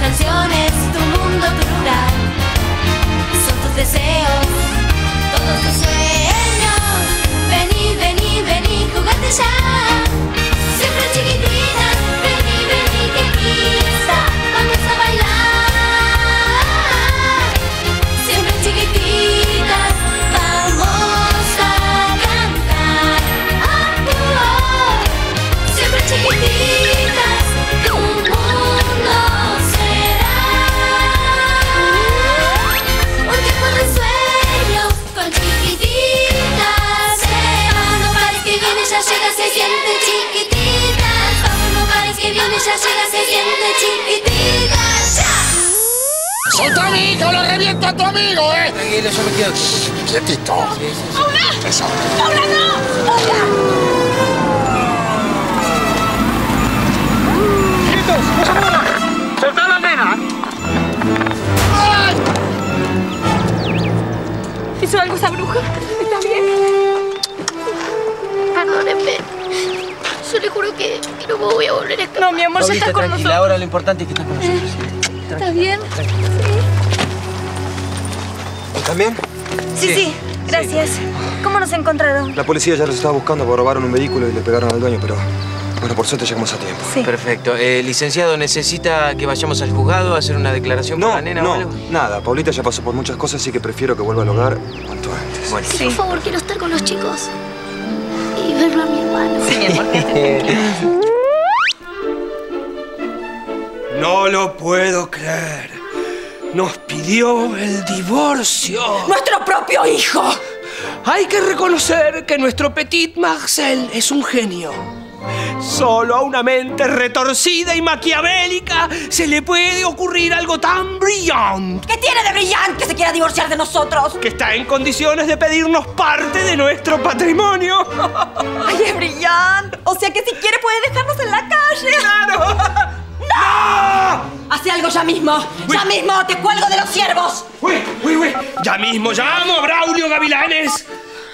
canciones, tu mundo, tu lugar. Son tus deseos, todos tus sueños. Vení, vení, vení, jugate ya. Siempre chiquitita, vení, vení, que aquí está. Vamos a bailar. Siempre chiquititas, vamos a cantar. Siempre chiquititas, tu mundo será un tiempo de sueños con chiquititas. Vamos, no pares que viene, ya llega, se siente chiquititas. Vamos, no pares que viene, ya llega, se siente chiquititas. ¡Ya! ¡Soltá a mi hija o lo reviento a tu amigo, Tranquilo, yo me quedo quietito! ¡Paula! Eso. ¡Paula, no! ¡Paula! ¡Quietos! ¡No se muevan! ¡Soltá a la nena! ¡Ay! ¿Hizo algo esa bruja? ¿Está bien? Perdónenme. Yo le juro que no me voy a volver a estar. No, mi amor, ya estás con tranquila, nosotros. ahora lo importante es que estás con nosotros. ¿Está bien? ¿Están bien? Sí, gracias. ¿Cómo nos encontraron? La policía ya los estaba buscando porque robaron un vehículo y le pegaron al dueño, pero... Bueno, por suerte llegamos a tiempo. Sí. Perfecto. Licenciado, ¿necesita que vayamos al juzgado a hacer una declaración por la nena o algo? Nada. Paulita ya pasó por muchas cosas, así que prefiero que vuelva al hogar cuanto antes. Bueno. Sí. Por favor, quiero estar con los chicos. Y verlo a mi hermano. Sí, mi amor, quédate tranquila. No lo puedo creer. Nos pidió el divorcio. ¡Nuestro propio hijo! Hay que reconocer que nuestro Petit Marcel es un genio. Solo a una mente retorcida y maquiavélica se le puede ocurrir algo tan brillante. ¿Qué tiene de brillante que se quiera divorciar de nosotros? Que está en condiciones de pedirnos parte de nuestro patrimonio. ¡Ay, es brillante! O sea que si quiere puede dejarnos en la calle. ¡Claro! ¡No! ¡Hace algo ya mismo! Uy. ¡Ya mismo! ¡Te cuelgo de los ciervos! ¡Uy! Ya mismo llamo a Braulio Gavilanes.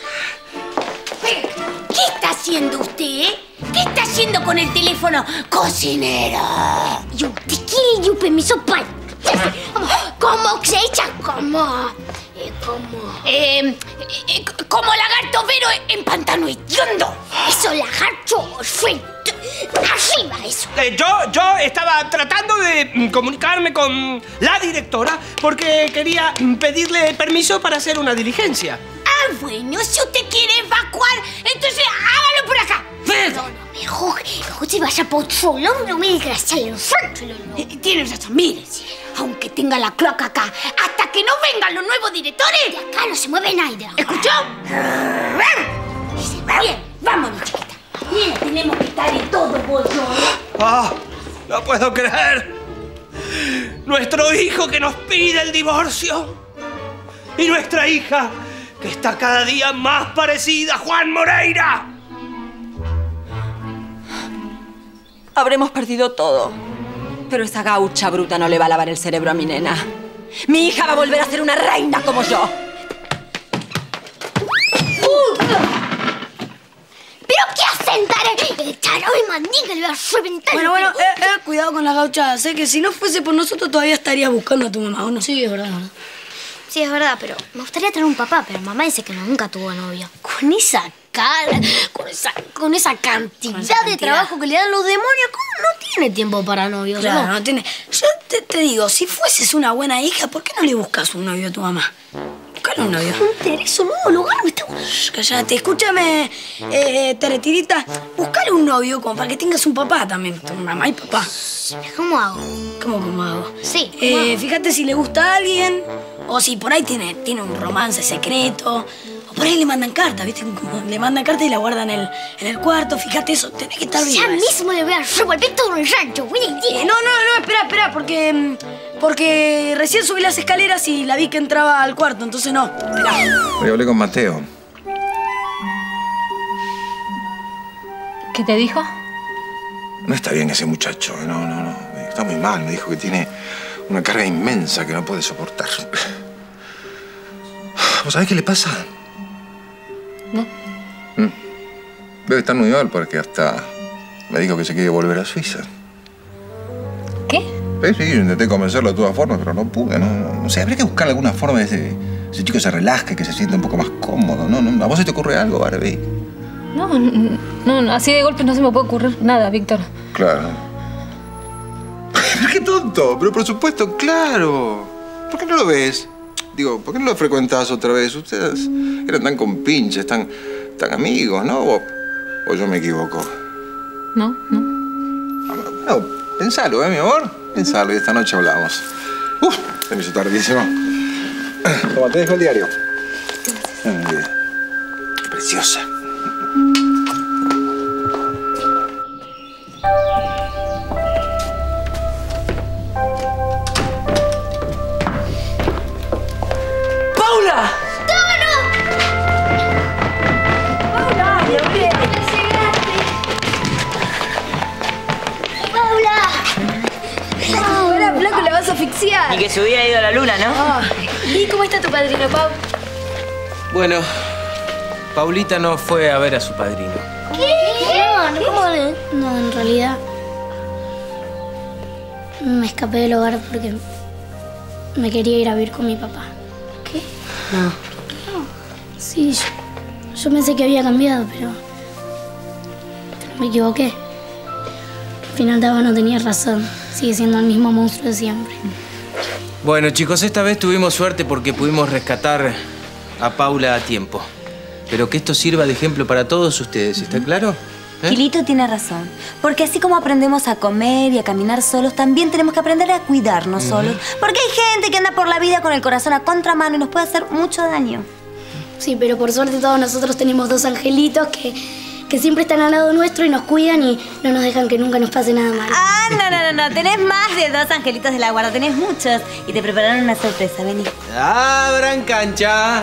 ¿Qué está haciendo usted? ¿Qué está haciendo con el teléfono? ¡Cocinero! Yo te quiero yo permiso para... ¿Cómo se echa? ¿Cómo? Como lagarto vero en pantano hediondo. Eso, lagarto, perfecto. Arriba, eso. Yo estaba tratando de comunicarme con la directora porque quería pedirle permiso para hacer una diligencia. Ah, bueno, si usted quiere evacuar, entonces hágalo por acá. Perdón, mejor se vaya por otro lado, no me desgraciarle los santos. Tiene razón, mire, aunque tenga la cloaca acá, hasta que no vengan los nuevos directores, de acá no se mueve nadie. ¿Escuchó? Bien, vámonos, chiquita. Bien, tenemos que estar en todo bollo. ¡Ah! No puedo creer. Nuestro hijo que nos pide el divorcio. Y nuestra hija que está cada día más parecida a Juan Moreira. Habremos perdido todo. Pero esa gaucha bruta no le va a lavar el cerebro a mi nena. Mi hija va a volver a ser una reina como yo. ¿Pero qué hacen, Tare? El charao y mandinga le va a reventar. Bueno, cuidado con la gauchada. Sé que si no fuese por nosotros todavía estarías buscando a tu mamá, ¿o no? Sí, es verdad. Sí, es verdad, pero me gustaría tener un papá, pero mamá dice que nunca tuvo novio. Con esa cara, con esa cantidad de trabajo que le dan los demonios, ¿cómo no tiene tiempo para novios? Claro, ¿no? no tiene. Yo te digo, si fueses una buena hija, ¿por qué no le buscas un novio a tu mamá? Buscale un novio. Me interesa un nuevo lugar, me está... Shh, cállate, escúchame, Teretirita. Buscale un novio como para que tengas un papá también. Tu mamá y papá. ¿Cómo hago? ¿Cómo hago? Sí. Fíjate si le gusta a alguien, o si por ahí tiene un romance secreto, o por ahí le mandan cartas, ¿viste? Como le mandan cartas y la guardan en el cuarto. Fíjate eso, tenés que estar bien. Ya mismo le voy a revolver todo el rancho. No, espera, porque recién subí las escaleras y la vi que entraba al cuarto, entonces no. Esperá. Hoy hablé con Mateo. ¿Qué te dijo? No está bien ese muchacho, no. Está muy mal, me dijo que tiene una carga inmensa que no puede soportar. ¿Vos sabés qué le pasa? No. Debe estar muy mal porque hasta me dijo que se quiere volver a Suiza. ¿Qué? Sí, yo intenté convencerlo de todas formas, pero no pude. No sé, habría que buscar alguna forma de ese chico se relaje, que se sienta un poco más cómodo. ¿No? ¿A vos se te ocurre algo, Barbie? No, así de golpe no se me puede ocurrir nada, Víctor. Claro. Pero qué tonto, pero por supuesto, claro. ¿Por qué no lo ves? Digo, ¿por qué no lo frecuentás otra vez? Ustedes eran tan compinches, tan amigos, ¿no? ¿O yo me equivoco? No. No, pensalo, mi amor. Pensalo y esta noche hablamos. Se me hizo tardísimo. Toma, te dejo el diario. Gracias. Qué preciosa. ¡Paula! Ahora, flaco, la vas a asfixiar. Y que se hubiera ido a la luna, ¿no? ¿Y cómo está tu padrino, Pau? Bueno, Paulita no fue a ver a su padrino. ¿Qué? ¿Cómo? No, en realidad me escapé del hogar porque me quería ir a vivir con mi papá. ¿Qué? No. Sí, yo pensé que había cambiado, pero me equivoqué. Al final Dava no tenía razón. Sigue siendo el mismo monstruo de siempre. Bueno, chicos, esta vez tuvimos suerte porque pudimos rescatar a Paula a tiempo. Pero que esto sirva de ejemplo para todos ustedes, ¿está claro? Quilito tiene razón. Porque así como aprendemos a comer y a caminar solos, también tenemos que aprender a cuidarnos solos. Porque hay gente que anda por la vida con el corazón a contramano y nos puede hacer mucho daño. Sí, pero por suerte todos nosotros tenemos dos angelitos que siempre están al lado nuestro y nos cuidan y no nos dejan que nunca nos pase nada malo. No. Tenés más de dos angelitos de la guarda. Tenés muchos. Y te prepararon una sorpresa. Vení. ¡Abran cancha!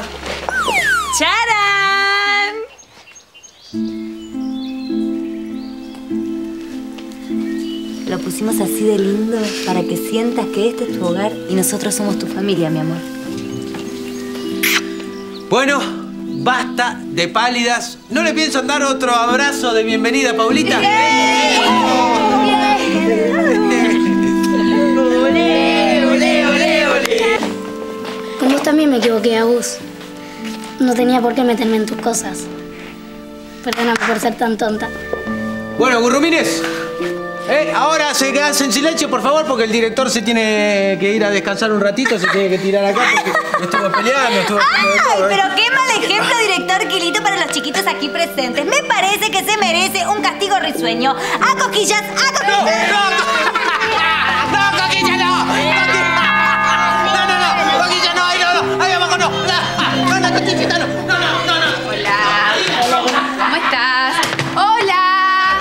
¡Charán! Lo pusimos así de lindo para que sientas que este es tu hogar y nosotros somos tu familia, mi amor. Bueno, basta de pálidas. ¿No le piensan dar otro abrazo de bienvenida a Paulita? Con vos también me equivoqué, Agus. No tenía por qué meterme en tus cosas. Perdóname por ser tan tonta. Bueno, gurrumines, ahora se hacen silencio, por favor, porque el director se tiene que ir a descansar un ratito, se tiene que tirar acá porque estuvo peleando, estuvo haciendo de todo, Pero qué mal ejemplo, director Quilito, para los chiquitos aquí presentes. Me parece que se merece un castigo risueño. ¡A coquillas! ¡A coquillas! ¡No, Coquilla, no! ¡No! ¡Coquilla, no! ¡Ahí abajo, no! ¡No, Coquillita, no! ¡No! Hola. ¿Cómo estás? ¡Hola!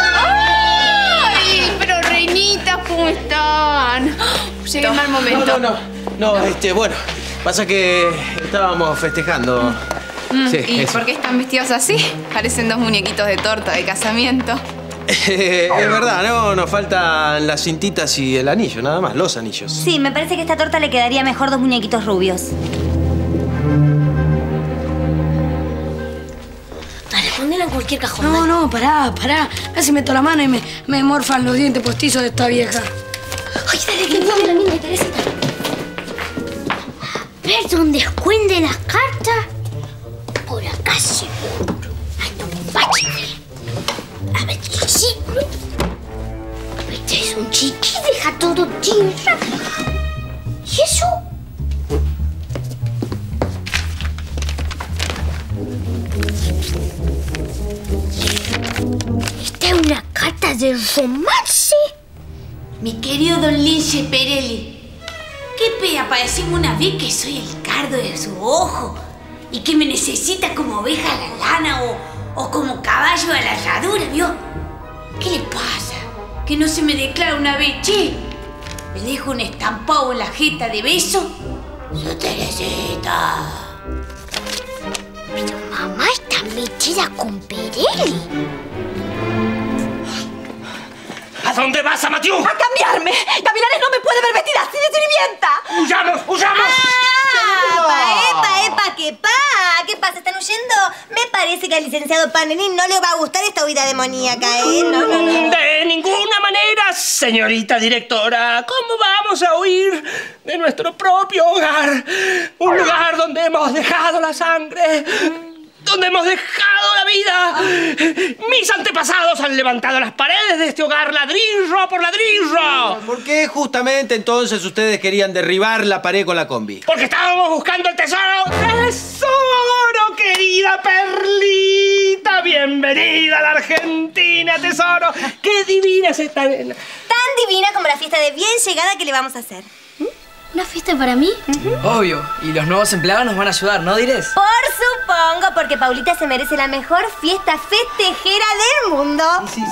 ¡Ay! Pero reinitas, ¿cómo están? Llegué en mal momento. No, bueno, pasa que estábamos festejando. Sí, ¿Y eso. por qué están vestidos así? Parecen dos muñequitos de torta de casamiento. Es verdad, ¿no? Nos faltan las cintitas y el anillo, nada más, los anillos. Sí, me parece que a esta torta le quedaría mejor dos muñequitos rubios. Dale, ponela en cualquier cajón. No, pará. Casi meto la mano y me morfan los dientes postizos de esta vieja. Ay, dale, que no, la niña Teresita. A ver dónde esconde las cartas. Por acá seguro. Ay, no, bache. A ver, sí. Este es un chiqui, deja todo tierra. ¿Y eso? Esta es una carta de romance. Mi querido don Lince Perelli, qué pena para decirme una vez que soy el cardo de su ojo y que me necesita como oveja a la lana o como caballo a la herradura, ¿vio? ¿Qué le pasa? ¿Que no se me declara una vez, che? ¿Le dejo un estampado en la jeta de beso? ¡Su Teresita! Pero mamá está metida con Perelli. ¿A dónde vas, Amatiú? ¡A cambiarme! ¡Gavilanes no me puede ver vestida así de sirvienta! ¡Huyamos! ¡Epa! ¿Qué pasa? ¿Están huyendo? Me parece que al licenciado Panelín no le va a gustar esta huida demoníaca, ¿eh? No. De ninguna manera, señorita directora, ¿cómo vamos a huir de nuestro propio hogar? Un lugar donde hemos dejado la sangre, donde hemos dejado la vida. Mis antepasados han levantado las paredes de este hogar ladrillo por ladrillo. ¿Por qué justamente entonces ustedes querían derribar la pared con la combi? Porque estábamos buscando el tesoro. ¡Tesoro, querida Perlita! ¡Bienvenida a la Argentina, tesoro! ¡Qué divina es esta nena! Tan divina como la fiesta de bien llegada que le vamos a hacer. ¿Una fiesta para mí? Obvio. Y los nuevos empleados nos van a ayudar, ¿no, Dires? Por supongo, porque Paulita se merece la mejor fiesta festejera del mundo. Sí.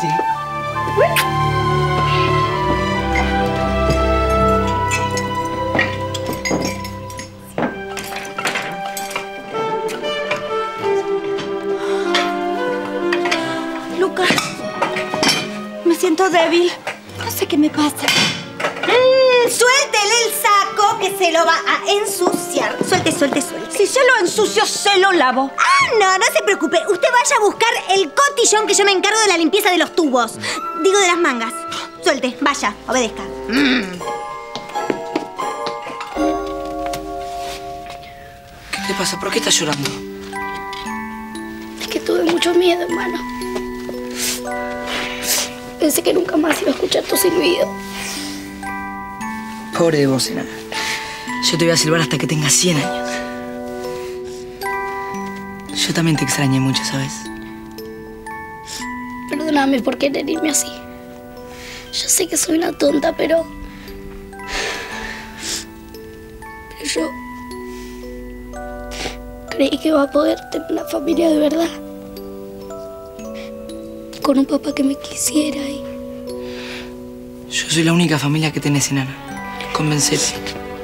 Lucas, me siento débil. No sé qué me pasa. Suéltele el saco que se lo va a ensuciar. Suelte. Si se lo ensucio, se lo lavo. No se preocupe. Usted vaya a buscar el cotillón que yo me encargo de la limpieza de los tubos. Digo, de las mangas. Suelte, vaya, obedezca. ¿Qué te pasa? ¿Por qué estás llorando? Es que tuve mucho miedo, hermano. Pensé que nunca más iba a escuchar tu silbido. Pobre de vos, enana. Yo te voy a silbar hasta que tengas 100 años. Yo también te extrañé mucho, ¿sabes? Perdóname por querer irme así. Yo sé que soy una tonta, pero yo creí que iba a poder tener una familia de verdad. Con un papá que me quisiera y... Yo soy la única familia que tenés, enana. Convencete.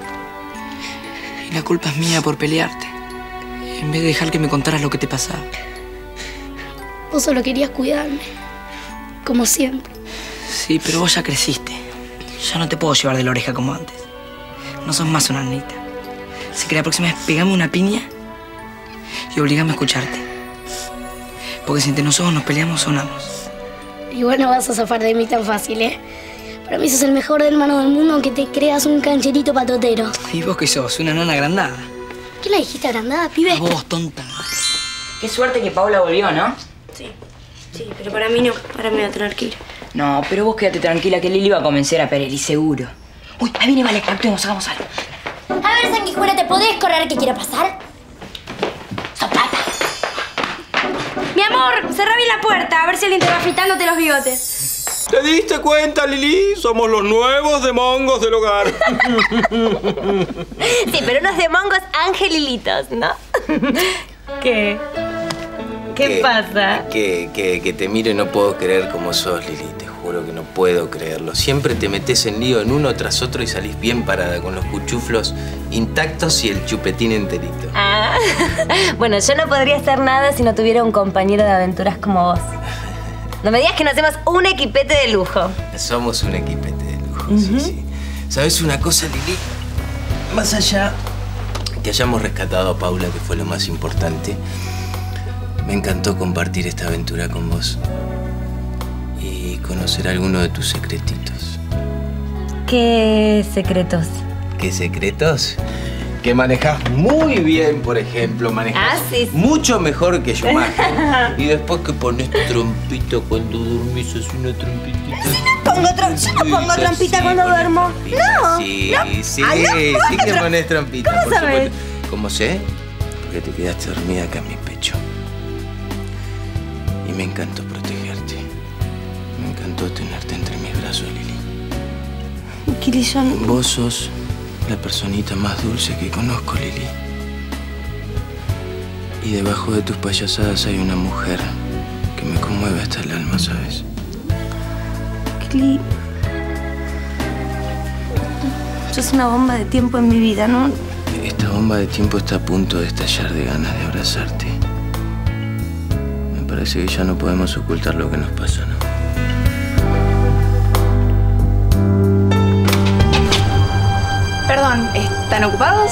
Y la culpa es mía por pelearte. En vez de dejar que me contaras lo que te pasaba. Vos solo querías cuidarme. Como siempre. Sí, pero vos ya creciste. Ya no te puedo llevar de la oreja como antes. No sos más una nenita. Así que la próxima vez pegame una piña y obligame a escucharte. Porque si entre nosotros nos peleamos, sonamos. Igual no vas a zafar de mí tan fácil, ¿eh? Para mí sos el mejor hermano del mundo, aunque te creas un cancherito patotero. ¿Y vos qué sos? ¿Una nana agrandada? ¿Qué la dijiste agrandada, pibe? A vos, tonta. Qué suerte que Paula volvió, ¿no? Sí, pero para mí no. Ahora me voy a tener que ir. No, pero vos quédate tranquila que Lili va a convencer a Perelli, seguro. Uy, ahí viene, vale, actuemos, hagamos algo. A ver, sanguijuela, ¿te podés correr? ¿Qué quiere pasar? ¡Sopata! Mi amor, cerrá bien la puerta, a ver si alguien te va afeitándote los bigotes. ¿Te diste cuenta, Lili? Somos los nuevos demongos del hogar. Sí, pero unos demongos angelilitos, ¿no? ¿Qué? ¿Qué pasa? Que te miro y no puedo creer cómo sos, Lili. Te juro que no puedo creerlo. Siempre te metes en lío en uno tras otro y salís bien parada, con los cuchuflos intactos y el chupetín enterito. Bueno, yo no podría hacer nada si no tuviera un compañero de aventuras como vos. No me digas que no hacemos un equipete de lujo. Somos un equipete de lujo, sí. ¿Sabes una cosa, Lili? Más allá que hayamos rescatado a Paula, que fue lo más importante, me encantó compartir esta aventura con vos y conocer alguno de tus secretitos. ¿Qué secretos? ¿Qué secretos? Que manejás muy bien, por ejemplo. Manejás mucho mejor que Schumacher. Y después que pones trompita cuando dormís, así una trompitita. Yo no pongo trompita cuando duermo. No. Sí, no. sí, no, sí que pones trompita. ¿Cómo sabes? ¿Cómo sé? Porque te quedaste dormida acá en mi pecho. Y me encantó protegerte. Me encantó tenerte entre mis brazos, Lili. Kirillón. Vos sos la personita más dulce que conozco, Lili. Y debajo de tus payasadas hay una mujer que me conmueve hasta el alma, ¿sabes? Kili, sos una bomba de tiempo en mi vida, ¿no? Esta bomba de tiempo está a punto de estallar de ganas de abrazarte. Me parece que ya no podemos ocultar lo que nos pasa, ¿no? Perdón, ¿están ocupados?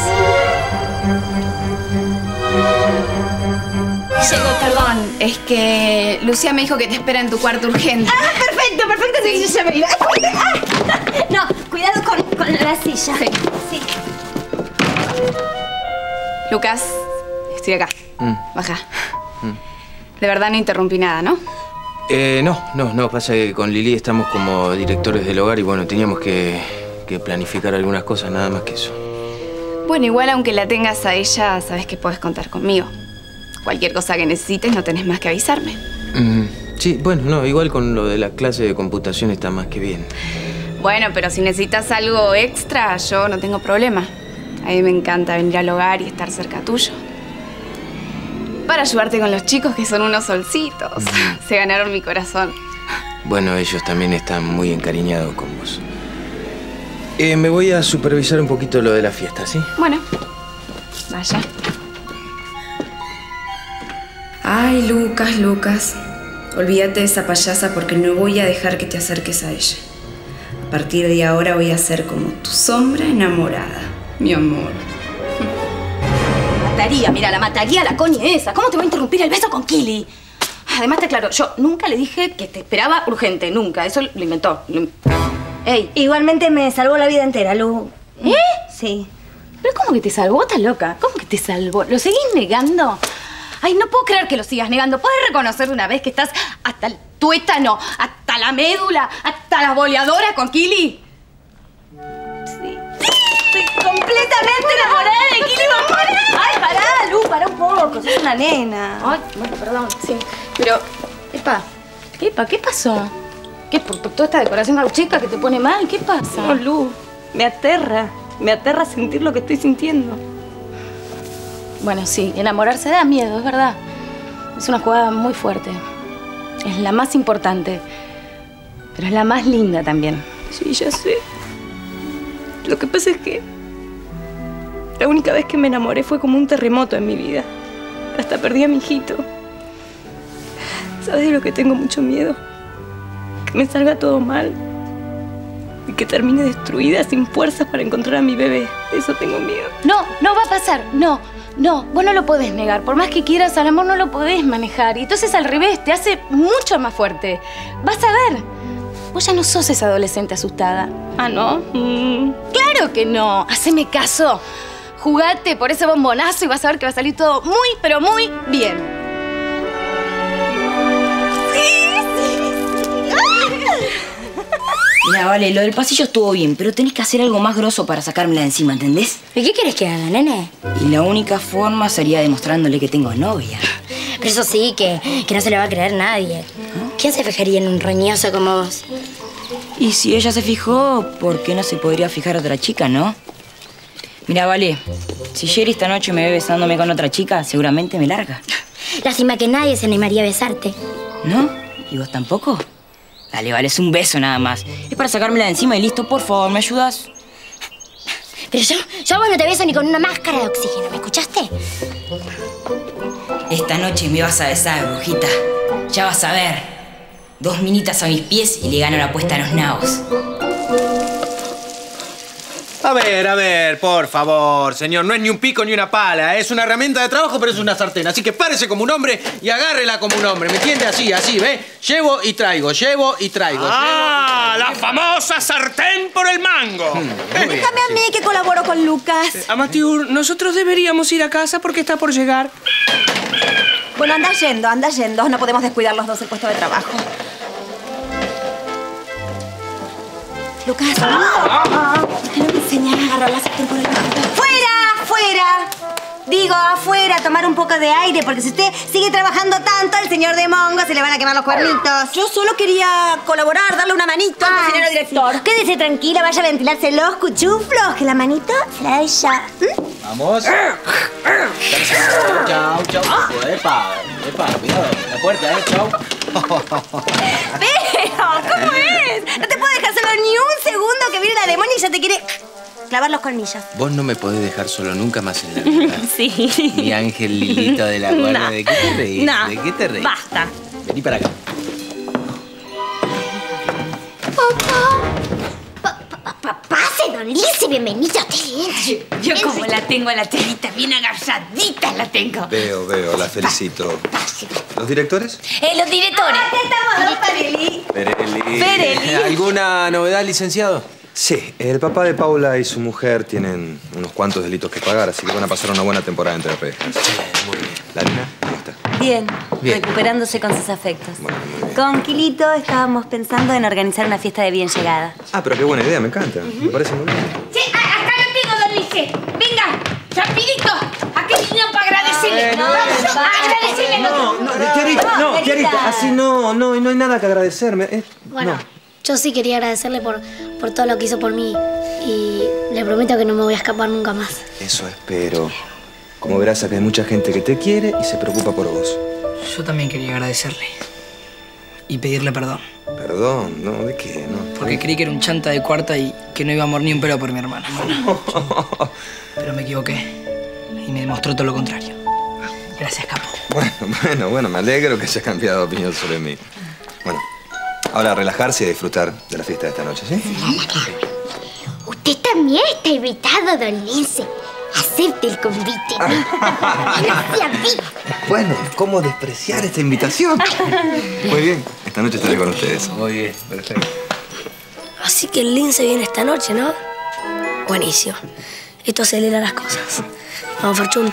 Llegó, perdón. Es que Lucía me dijo que te espera en tu cuarto urgente. Perfecto, sí, yo ya me iba. silla. Sí. Lucas, estoy acá. Baja. De verdad no interrumpí nada, ¿no? No. Pasa que con Lili estamos como directores del hogar y bueno, teníamos que planificar algunas cosas, nada más que eso. Bueno, igual aunque la tengas a ella, sabes que puedes contar conmigo. Cualquier cosa que necesites, no tenés más que avisarme. Sí, bueno, no, igual con lo de la clase de computación está más que bien. Bueno, pero si necesitas algo extra, yo no tengo problema. A mí me encanta venir al hogar y estar cerca tuyo. Para ayudarte con los chicos, que son unos solcitos. Se ganaron mi corazón. Bueno, ellos también están muy encariñados con vos. Me voy a supervisar un poquito lo de la fiesta, ¿sí? Bueno, vaya. Ay, Lucas. Olvídate de esa payasa porque no voy a dejar que te acerques a ella. A partir de ahora voy a ser como tu sombra enamorada, mi amor. La mataría la coña esa. ¿Cómo te va a interrumpir el beso con Kili? Además, te aclaro, yo nunca le dije que te esperaba urgente, nunca. Eso lo inventó. Ey, igualmente me salvó la vida entera, Lu. ¿Eh? Sí. ¿Pero cómo que te salvó? ¿Estás loca? ¿Cómo que te salvó? ¿Lo seguís negando? Ay, no puedo creer que lo sigas negando. ¿Puedes reconocer de una vez que estás hasta el tuétano, hasta la médula, hasta la boleadora con Kili? Sí. Estoy completamente enamorada de Kili Bambona. Ay, pará, Lu, pará un poco. Sos una nena. Ay, bueno, perdón, sí. Pero, Epa, ¿qué pasó? ¿Qué, por toda esta decoración gaucheca que te pone mal? ¿Qué pasa? No, Lu, me aterra sentir lo que estoy sintiendo. Bueno, sí, enamorarse da miedo, es verdad. Es una jugada muy fuerte. Es la más importante, pero es la más linda también. Sí, ya sé. Lo que pasa es que la única vez que me enamoré fue como un terremoto en mi vida. Hasta perdí a mi hijito. ¿Sabes de lo que tengo mucho miedo? Que me salga todo mal. Y que termine destruida, sin fuerzas para encontrar a mi bebé. De eso tengo miedo. No va a pasar. No, vos no lo podés negar. Por más que quieras al amor, no lo podés manejar. Y entonces al revés, te hace mucho más fuerte. Vas a ver. Vos ya no sos esa adolescente asustada. ¿Ah, no? ¡Claro que no! Haceme caso. Jugate por ese bombonazo y vas a ver que va a salir todo muy, pero muy bien. Mira, vale, lo del pasillo estuvo bien, pero tenés que hacer algo más grosso para sacármela de encima, ¿entendés? ¿Y qué quieres que haga, nene? Y la única forma sería demostrándole que tengo novia. Pero eso sí, que no se le va a creer nadie. ¿Quién se fijaría en un roñoso como vos? Y si ella se fijó, ¿por qué no se podría fijar otra chica, no? Mira, vale, si Jerry esta noche me ve besándome con otra chica, seguramente me larga. Lástima que nadie se animaría a besarte. ¿No? ¿Y vos tampoco? Dale, vale, es un beso nada más. Es para sacármela de encima y listo, por favor, ¿me ayudas? Pero yo a vos no te beso ni con una máscara de oxígeno, ¿me escuchaste? Esta noche me vas a besar, brujita. Ya vas a ver. 2 minitas a mis pies y le gano la apuesta a los nabos. A ver, por favor, señor. No es ni un pico ni una pala. Es una herramienta de trabajo, pero es una sartén. Así que párese como un hombre y agárrela como un hombre. ¿Me entiende? Así, ¿ve? Llevo y traigo, llevo y traigo. ¡Ah! ¡La famosa sartén por el mango! Déjame a mí que colaboro con Lucas. Amateur, nosotros deberíamos ir a casa porque está por llegar. Bueno, anda yendo. No podemos descuidar los dos el puesto de trabajo. Lucas, ¿por qué no me enseñas a agarrar la sartén por el mango? ¡Fuera! Digo, afuera, tomar un poco de aire, porque si usted sigue trabajando tanto, el señor de Mongo se le van a quemar los cuernitos. Yo solo quería colaborar, darle una manito al cocinero director. Sí. Quédese tranquila, vaya a ventilarse los cuchuflos, que la manito se la da ella. Vamos. Chao. Epa, cuidado. La puerta, chao. Pero, ¿cómo es? No te puedo dejar solo ni un segundo que viene la demonia y ya te quiere clavar los colmillos. Vos no me podés dejar solo nunca más en la vida. Sí. Mi ángel Lilito de la guardia. No. ¿De qué te reís? No. ¿De qué te reís? Basta. Vení para acá. Pase, don Lice, bienvenido. Yo como la tengo a la telita bien agarradita la tengo. Veo, la felicito. ¿Los directores? Los directores. Aquí estamos, Perelli. ¿Alguna novedad, licenciado? Sí, el papá de Paula y su mujer tienen unos cuantos delitos que pagar, así que van a pasar una buena temporada entre rejas. Muy bien. ¿La nena? ¿Cómo está? Bien, Bien. recuperándose con sus afectos. Bueno, muy bien. Con Quilito estábamos pensando en organizar una fiesta de bien llegada. Ah, pero qué buena idea, me encanta. Me parece muy bien. Sí, acá lo tengo, don Lice. Venga, rapidito. Aquí vinieron para agradecerle. Agradecerle. Tiarita, así no hay nada que agradecerme. Bueno, yo sí quería agradecerle por todo lo que hizo por mí. Y le prometo que no me voy a escapar nunca más. Eso espero. Como verás, acá hay mucha gente que te quiere y se preocupa por vos. Yo también quería agradecerle. Y pedirle perdón. Perdón, ¿no? ¿De qué? No. Porque creí que era un chanta de cuarta y que no iba a morir ni un pelo por mi hermana. Pero me equivoqué. Y me demostró todo lo contrario. Gracias, capo. Bueno, me alegro que hayas cambiado de opinión sobre mí. Bueno, ahora a relajarse y a disfrutar de la fiesta de esta noche, ¿sí? Usted también está invitado, don Lince. Acepte el convite. Bueno, ¿cómo despreciar esta invitación? Muy bien, esta noche estaré con ustedes. Muy bien, perfecto. Así que el Lince viene esta noche, ¿no? Buenísimo. Esto acelera las cosas. Vamos, Forchun.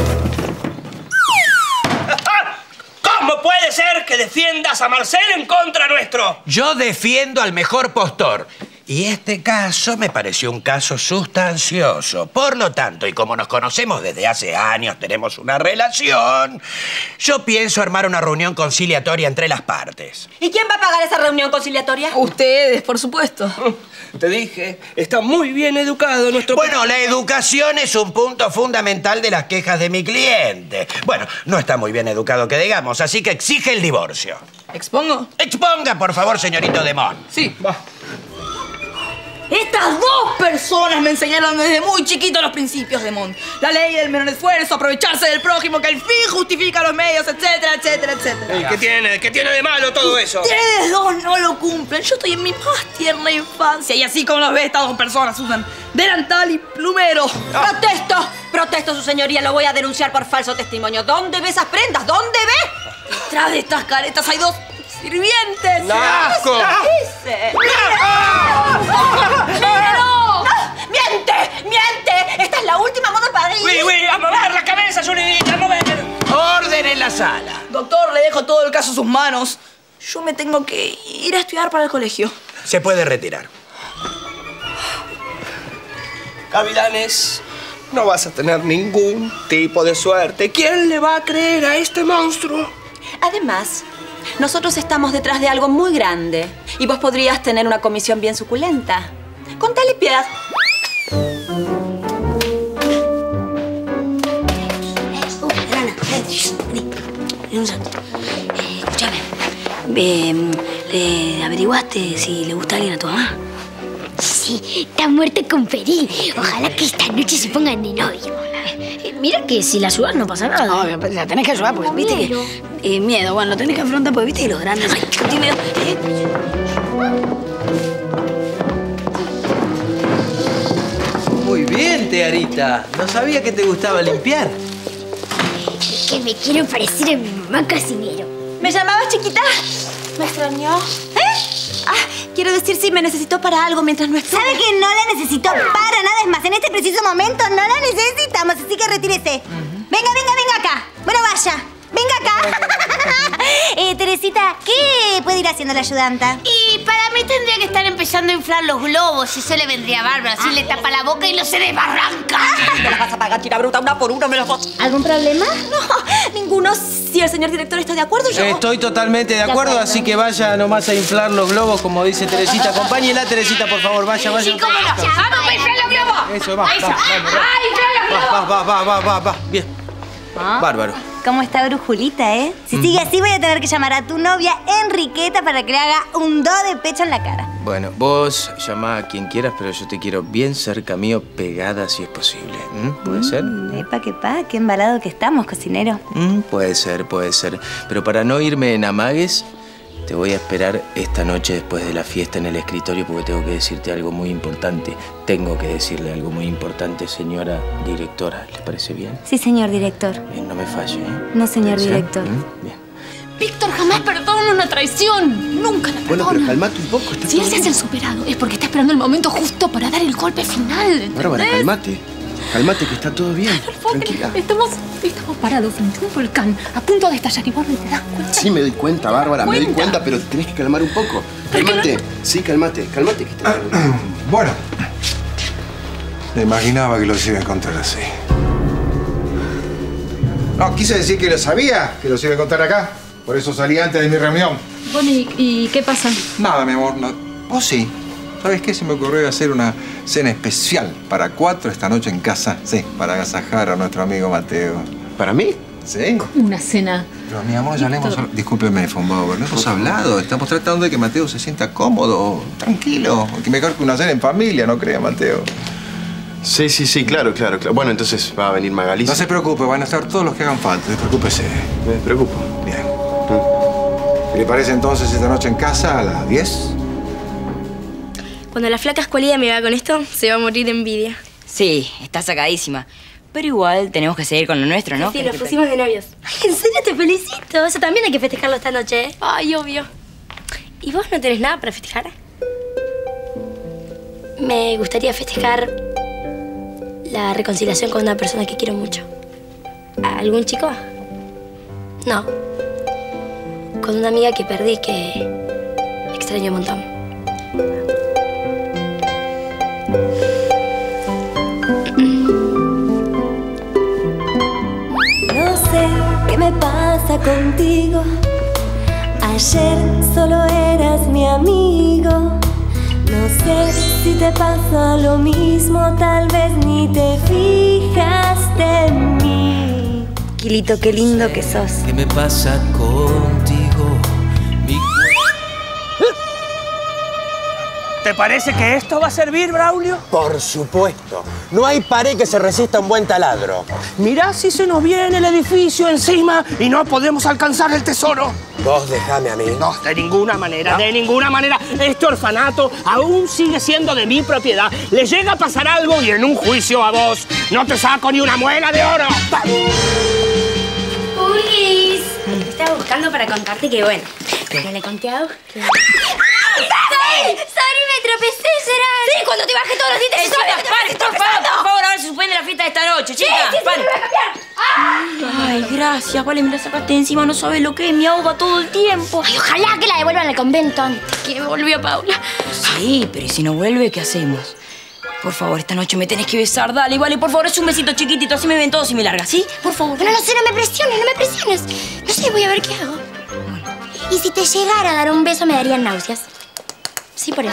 ¿Cómo puede ser que defiendas a Marcel en contra nuestro? Yo defiendo al mejor postor. Y este caso me pareció un caso sustancioso. Por lo tanto, y como nos conocemos desde hace años, tenemos una relación, yo pienso armar una reunión conciliatoria entre las partes. ¿Y quién va a pagar esa reunión conciliatoria? Ustedes, por supuesto. Te dije, está muy bien educado nuestro... Bueno, la educación es un punto fundamental de las quejas de mi cliente. Bueno, no está muy bien educado que digamos, así que exige el divorcio. ¿Expongo? Exponga, por favor, señorito Demón. Sí, va. Estas dos personas me enseñaron desde muy chiquito los principios de Mont. La ley del menor esfuerzo, aprovecharse del prójimo, que el fin justifica los medios, etcétera, etcétera, etcétera. ¿Qué tiene de malo todo eso? Ustedes dos no lo cumplen. Yo estoy en mi más tierna infancia y así como los ve, estas dos personas usan delantal y plumero. Protesto, su señoría. Lo voy a denunciar por falso testimonio. ¿Dónde ve esas prendas? ¿Dónde ve? Detrás de estas caretas hay dos sirvientes. ¡No! ¡Asco! ¿Qué dice? ¡No! ¡Miente! Esta es la última moda para ir. ¡Uy! ¡A mover la cabeza, Junita! ¡A mover! ¡Orden en la sala! Doctor, le dejo todo el caso a sus manos. Yo me tengo que ir a estudiar para el colegio. Se puede retirar. Gavilanes, no vas a tener ningún tipo de suerte. ¿Quién le va a creer a este monstruo? Además, nosotros estamos detrás de algo muy grande. Y vos podrías tener una comisión bien suculenta. Contale, Piedad. Escúchame. ¿Le averiguaste si le gusta a alguien a tu mamá? Sí, está muerta con Peril. Ojalá que esta noche se pongan de novio. Mira que si la ayudas no pasa nada. No, la tenés que ayudar porque viste que... miedo, bueno, lo tenés que afrontar porque viste que los grandes... Ay, qué miedo. Muy bien, Tearita. No sabía que te gustaba limpiar. Que me quiero parecer a mi mamá cocinero. ¿Me llamabas, chiquita? ¿Me extrañó? Quiero decir si me necesitó para algo mientras no estuve. ¿Sabe que no la necesito para nada? Es más, en este preciso momento no la necesitamos, así que retírese. Venga acá. Bueno, vaya. Venga acá. Teresita, ¿qué puede ir haciendo la ayudanta? Y para mí tendría que estar empezando a inflar los globos. Eso le vendría bárbaro. Así le tapa la boca y no se desbarranca. ¿Me las vas a pagar, tira bruta, una por una? ¿Me los vas? ¿Algún problema? No, ninguno. Si el señor director está de acuerdo, yo... Estoy totalmente de acuerdo, así que vaya nomás a inflar los globos, como dice Teresita. Acompáñela, Teresita, por favor. Vaya. Sí, cómo no. ¡Vamos a inflar los globos! Eso, va. Va. Bien. Bárbaro. ¿Cómo está Brujulita, eh? Si sigue así, voy a tener que llamar a tu novia Enriqueta para que le haga un do de pecho en la cara. Bueno, vos llamá a quien quieras, pero yo te quiero bien cerca mío, pegada si es posible. ¿Puede ser? Qué embalado que estamos, cocinero. Puede ser. Pero para no irme en amagues, te voy a esperar esta noche después de la fiesta en el escritorio porque tengo que decirte algo muy importante. Tengo que decirle algo muy importante, señora directora. ¿Le parece bien? Sí, señor director. Bien, no me falle, ¿eh? No, señor director. Bien. Víctor jamás perdona una traición. Nunca la perdona. Bueno, pero calmate un poco. Si él se hace el superado, es porque está esperando el momento justo para dar el golpe final. ¿Entendés? Bárbara, calmate. Calmate, que está todo bien. Tranquila. Estamos parados frente a un volcán, a punto de estallar y vos no te das cuenta. Sí, me doy cuenta, Bárbara, me doy cuenta, pero tenés que calmar un poco. Cálmate. Sí, cálmate. Cálmate que está... Bueno. Me imaginaba que los iba a encontrar así. No, quise decir que lo sabía, que los iba a encontrar acá. Por eso salí antes de mi reunión. Bueno, ¿y qué pasa? Nada, mi amor. No. Vos sí. ¿Sabes qué? Se me ocurrió hacer una cena especial para 4 esta noche en casa. Sí, para agasajar a nuestro amigo Mateo. ¿Para mí? Sí. Una cena. Pero, mi amor, ya le hemos... Discúlpeme, Fonbauer, no hemos hablado. Estamos tratando de que Mateo se sienta cómodo, tranquilo. Que mejor que una cena en familia, ¿no cree, Mateo? Sí, claro. Bueno, entonces va a venir Magalí. No se preocupe, van a estar todos los que hagan falta. Despreocúpese. Me preocupo. Bien. ¿Qué le parece entonces esta noche en casa a las 10? Cuando la flaca escuelilla me va con esto, se va a morir de envidia. Sí, está sacadísima. Pero igual tenemos que seguir con lo nuestro, ¿no? Sí, nos pusimos de novios. Ay, en serio, te felicito. Eso también hay que festejarlo esta noche, ¿eh? Ay, obvio. ¿Y vos no tenés nada para festejar? Me gustaría festejar la reconciliación con una persona que quiero mucho. ¿Algún chico? No. Con una amiga que perdí que extraño un montón. No sé qué me pasa contigo. Ayer solo eras mi amigo. No sé si te pasa lo mismo, tal vez ni te fijaste en mí. Quilito, qué lindo que sos. ¿Qué me pasa contigo? ¿Te parece que esto va a servir, Braulio? Por supuesto. No hay pared que se resista a un buen taladro. Mirá si se nos viene el edificio encima y no podemos alcanzar el tesoro. Vos dejame a mí. No, de ninguna manera, de ninguna manera. Este orfanato aún sigue siendo de mi propiedad. Le llega a pasar algo y en un juicio a vos no te saco ni una muela de oro. Ulis, te estaba buscando para contarte que, bueno, no le conté a vos que... ¡Sorry! ¡Me tropecé, Gerard! Sí, cuando te bajé todos los dientes. Por favor, ahora se suspende la fiesta de esta noche, chica. Sí, me voy a cambiar. Ay, gracias, vale, me la sacaste de encima, no sabes lo que es, me ahoga todo el tiempo. Ay, ojalá que la devuelvan al convento antes que volvió Paula. Sí, pero ¿y si no vuelve, qué hacemos? Por favor, esta noche me tenés que besar, dale, vale, por favor, es un besito chiquitito, así me ven todos y me largas, ¿sí? Por favor. Pero no sé, no me presiones. No sé, voy a ver qué hago. Y si te llegara a dar un beso, me darían náuseas. Sí, por eso.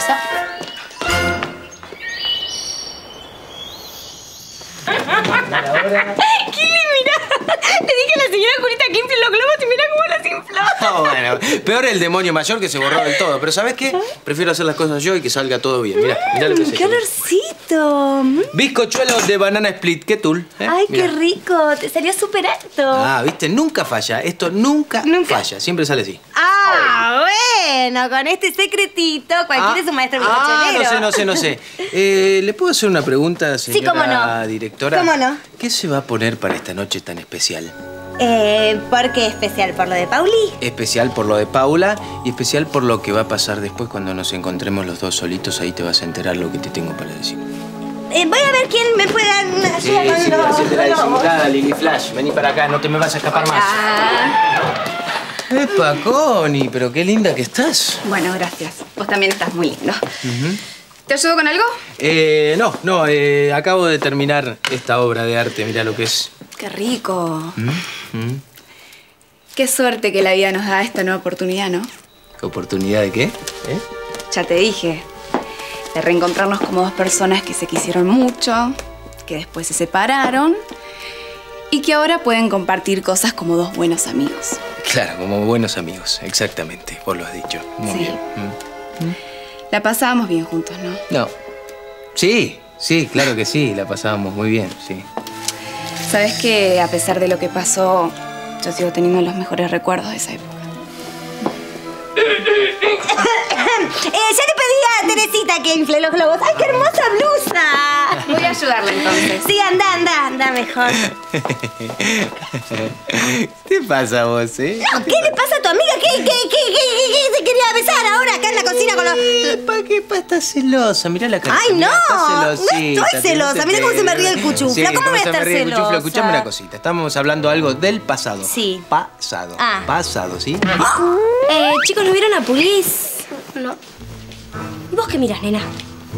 ¡Kili, mira! Le dije a la señora Julita que infle los globos y mira cómo los infló. Oh, bueno, peor el demonio mayor que se borró del todo. Pero ¿sabes qué? Prefiero hacer las cosas yo y que salga todo bien. Mirá lo que se ¡Qué olorcito! Bizcochuelo de banana split. ¿Qué tul? ¡Ay, Mirá. qué rico! Te salió súper alto. Ah, ¿viste? Nunca falla. Esto nunca falla. Siempre sale así. Ah, bueno, con este secretito, cualquiera es un maestro bizcochelero. No sé. ¿Le puedo hacer una pregunta, señora Sí, cómo no. directora? ¿Cómo no? ¿Qué se va a poner para esta noche tan especial? ¿Por qué especial? ¿Por lo de Pauli? Especial por lo de Paula y especial por lo que va a pasar después cuando nos encontremos los dos solitos. Ahí te vas a enterar lo que te tengo para decir. Voy a ver quién me puede ayudar con los hacete la globos. disimutada, Lili Flash. Vení para acá, no te me vas a escapar más. ¡Epa, Connie! Pero qué linda que estás. Bueno, gracias. Vos también estás muy lindo. ¿Te ayudo con algo? No. Acabo de terminar esta obra de arte. Mirá lo que es. Qué rico. Qué suerte que la vida nos da esta nueva oportunidad, ¿no? ¿Oportunidad de qué? Ya te dije. De reencontrarnos como dos personas que se quisieron mucho, que después se separaron y que ahora pueden compartir cosas como dos buenos amigos. Claro, como buenos amigos. Exactamente. Vos lo has dicho. Muy bien. La pasábamos bien juntos, ¿no? No. Sí, claro que sí. La pasábamos muy bien, sí. Sabes que a pesar de lo que pasó, yo sigo teniendo los mejores recuerdos de esa época. Ya le pedí a Teresita que infle los globos. ¡Ay, qué hermosa blusa! Voy a ayudarla entonces. Sí, anda mejor. ¿Qué te pasa a vos, eh? No, ¿qué le pasa a tu amiga? ¿Qué se quería besar ahora acá en la cocina con los...? ¿Qué estás celosa? Mirá la cara. ¡Ay, no! No estoy celosa. Mirá cómo se me ríe el cuchufla. ¿Cómo voy a estar celosa? Escuchame una cosita. Estamos hablando algo del pasado. Sí. Pasado. Pasado, ¿sí? Chicos, ¿no vieron a Pulis? No. ¿Y vos qué miras, nena?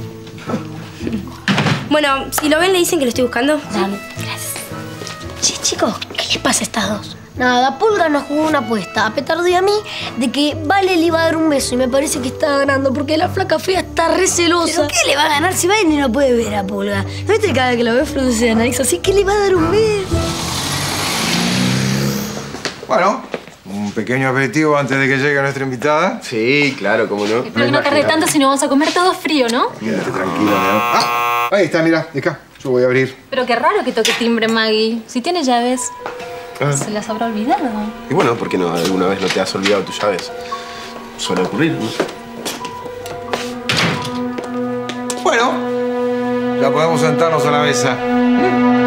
Bueno, si lo ven, le dicen que lo estoy buscando. Dale, gracias. Che, chicos, ¿qué les pasa a estas dos? Nada, Pulga nos jugó una apuesta a Petardo y a mí de que Vale le iba a dar un beso y me parece que está ganando porque la flaca fea está re celosa. ¿Pero qué le va a ganar si Vale ni lo puede ver a Pulga? ¿No viste que cada vez que lo ve produce de nariz? Así que le va a dar un beso. Bueno, un pequeño aperitivo antes de que llegue nuestra invitada. Sí, claro, cómo no. Espero que no tarde tanto si no vamos a comer todo frío, ¿no? Quédate tranquila, Ah, ahí está, mira, de acá. Yo voy a abrir. Pero qué raro que toque timbre, Maggie. Si tiene llaves, se las habrá olvidado. Y bueno, ¿por qué no? ¿Alguna vez no te has olvidado tus llaves? Suele ocurrir, ¿no? Bueno, ya podemos sentarnos a la mesa.